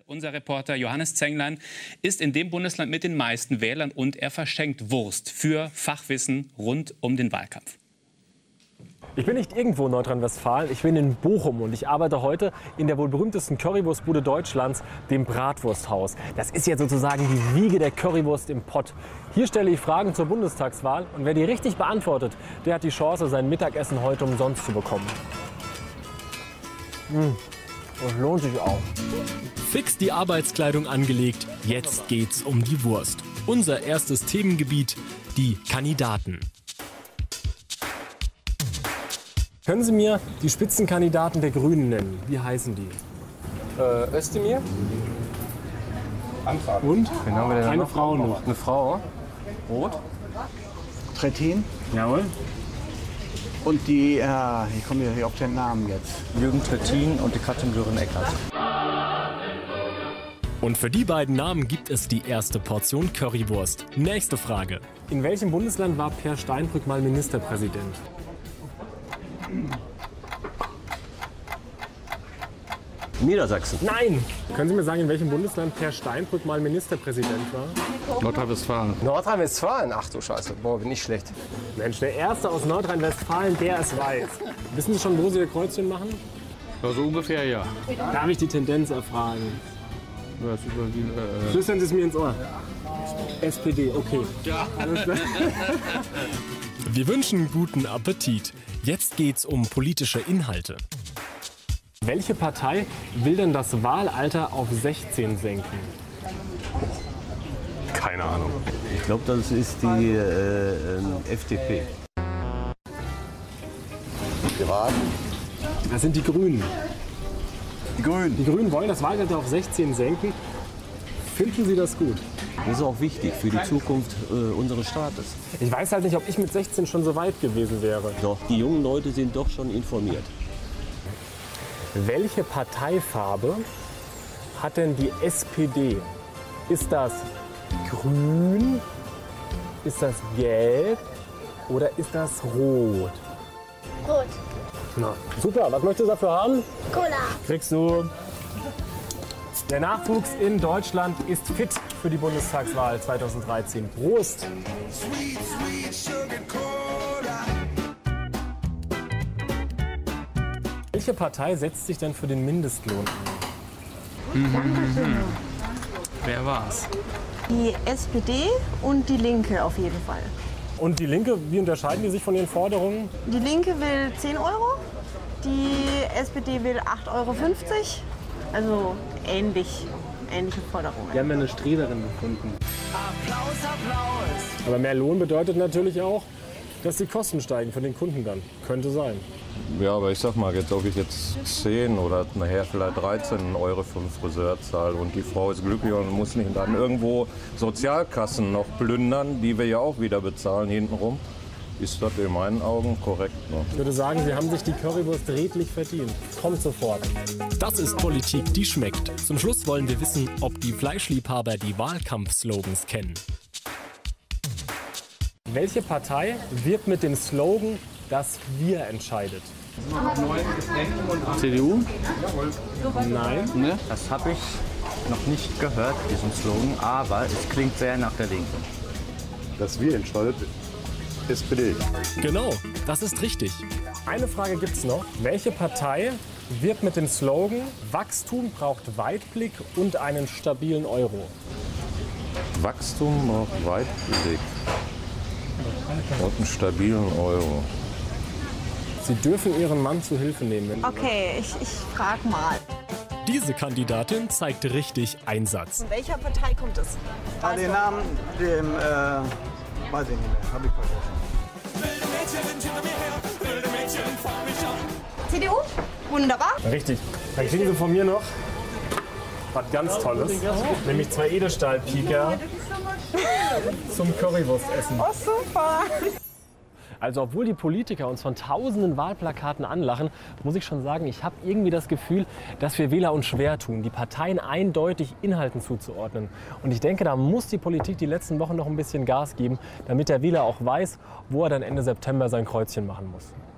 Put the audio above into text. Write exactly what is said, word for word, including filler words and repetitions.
Unser Reporter Johannes Zenglein ist in dem Bundesland mit den meisten Wählern und er verschenkt Wurst für Fachwissen rund um den Wahlkampf. Ich bin nicht irgendwo in Nordrhein-Westfalen, ich bin in Bochum und ich arbeite heute in der wohl berühmtesten Currywurstbude Deutschlands, dem Bratwursthaus. Das ist jetzt sozusagen die Wiege der Currywurst im Pott. Hier stelle ich Fragen zur Bundestagswahl und wer die richtig beantwortet, der hat die Chance, sein Mittagessen heute umsonst zu bekommen. Mmh. Das lohnt sich auch. Fix die Arbeitskleidung angelegt, jetzt geht's um die Wurst. Unser erstes Themengebiet, die Kandidaten. Können Sie mir die Spitzenkandidaten der Grünen nennen? Wie heißen die? Äh, Özdemir. Antrag. Und? Wen haben wir denn Eine noch? Frau noch. Eine Frau. Rot. Trittin. Jawohl. Und die, äh, ich komme hier auf den Namen jetzt. Jürgen Trittin und die Katrin Göring-Eckardt. Und für die beiden Namen gibt es die erste Portion Currywurst. Nächste Frage. In welchem Bundesland war Per Steinbrück mal Ministerpräsident? Niedersachsen. Nein! Können Sie mir sagen, in welchem Bundesland Per Steinbrück mal Ministerpräsident war? Nordrhein-Westfalen. Nordrhein-Westfalen? Ach du Scheiße, boah, bin ich schlecht. Mensch, der Erste aus Nordrhein-Westfalen, der es weiß. Wissen Sie schon, wo Sie Ihr Kreuzchen machen? Ja, so ungefähr, ja. Darf ich die Tendenz erfragen? Ja, das ist überwiegend, äh, Flüstern Sie es mir ins Ohr. S P D, okay. Ja. Alles klar. Wir wünschen guten Appetit. Jetzt geht's um politische Inhalte. Welche Partei will denn das Wahlalter auf sechzehn senken? Keine Ahnung. Ich glaube, das ist die äh, äh, F D P. Piraten. Das sind die Grünen. Die Grünen. Die Grünen wollen das Wahlalter auf sechzehn senken. Finden Sie das gut? Das ist auch wichtig für die Zukunft äh, unseres Staates. Ich weiß halt nicht, ob ich mit sechzehn schon so weit gewesen wäre. Doch, die jungen Leute sind doch schon informiert. Welche Parteifarbe hat denn die S P D? Ist das grün? Ist das gelb? Oder ist das rot? Rot. Na, super, was möchtest du dafür haben? Cola. Kriegst du. Der Nachwuchs in Deutschland ist fit für die Bundestagswahl zweitausenddreizehn. Prost! Welche Partei setzt sich denn für den Mindestlohn ein? Mhm, mhm. Wer war's? Die S P D und die Linke auf jeden Fall. Und die Linke, wie unterscheiden die sich von ihren Forderungen? Die Linke will zehn Euro, die S P D will acht Euro fünfzig. Also ähnlich, ähnliche Forderungen. Wir haben ja eine Streberin gefunden. Applaus, Applaus! Aber mehr Lohn bedeutet natürlich auch, dass die Kosten steigen für den Kunden dann. Könnte sein. Ja, aber ich sag mal, jetzt, ob ich jetzt zehn oder nachher vielleicht dreizehn Euro für einen Friseur zahle und die Frau ist glücklich und muss nicht dann irgendwo Sozialkassen noch plündern, die wir ja auch wieder bezahlen hintenrum, ist das in meinen Augen korrekt. Ne? Ich würde sagen, Sie haben sich die Currywurst redlich verdient. Kommt sofort. Das ist Politik, die schmeckt. Zum Schluss wollen wir wissen, ob die Fleischliebhaber die Wahlkampfslogans kennen. Welche Partei wirbt mit dem Slogan, dass wir entscheidet? C D U? Nein. Ne, das habe ich noch nicht gehört, diesen Slogan, aber es klingt sehr nach der Linken. Das wir entscheidet, S P D. Genau, das ist richtig. Eine Frage gibt's noch. Welche Partei wirbt mit dem Slogan, Wachstum braucht Weitblick und einen stabilen Euro? Wachstum auf Weitblick und einen stabilen Euro. Sie dürfen Ihren Mann zu Hilfe nehmen. Okay, ich, ich frag mal. Diese Kandidatin zeigt richtig Einsatz. Von welcher Partei kommt es? Ah, den Namen, dem, äh, weiß ich nicht mehr, hab ich vergessen. C D U? Wunderbar. Richtig. Dann kriegen Sie von mir noch was ganz Tolles, nämlich zwei Edelstahlpieker zum Currywurstessen. Oh, super. Also obwohl die Politiker uns von tausenden Wahlplakaten anlachen, muss ich schon sagen, ich habe irgendwie das Gefühl, dass wir Wähler uns schwer tun, die Parteien eindeutig Inhalten zuzuordnen. Und ich denke, da muss die Politik die letzten Wochen noch ein bisschen Gas geben, damit der Wähler auch weiß, wo er dann Ende September sein Kreuzchen machen muss.